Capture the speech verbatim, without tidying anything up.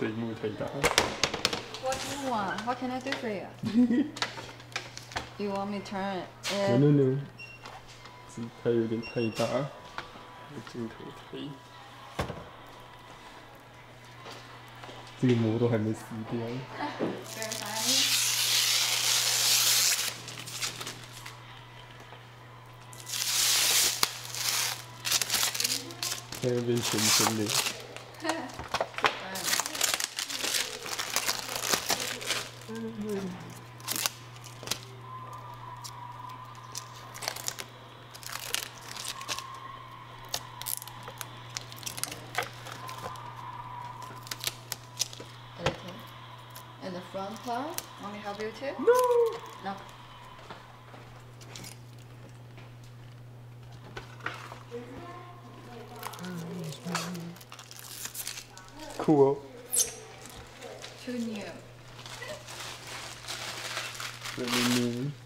这一幕太大。 What do you want? What can I do for you? You want me to turn it? No no no， 是它有点太大，镜头太。这个膜都还没撕掉。在那边咸咸的。 And the front part, want me to help you too? No. No. Cool 哦。 Too new. Really new.